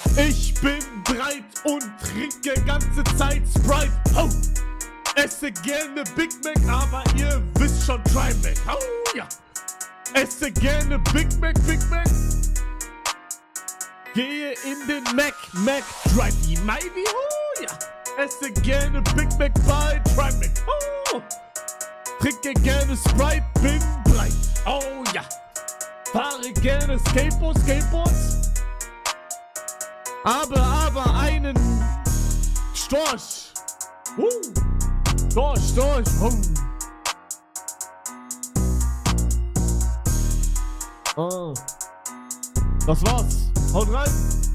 Ich bin breit und trinke ganze Zeit Sprite. Oh. Esse gerne Big Mac, aber ihr wisst schon Trimac. Oh ja. Esse gerne Big Mac. Gehe in den Mac, Drive die Maybe. Oh ja. Esse gerne Big Mac bei Trimac. Oh. Trinke gerne Sprite, bin breit. Oh ja. Fahre gerne Skateboards. Aber einen Storch. Storch. Oh. Das war's. Haut rein.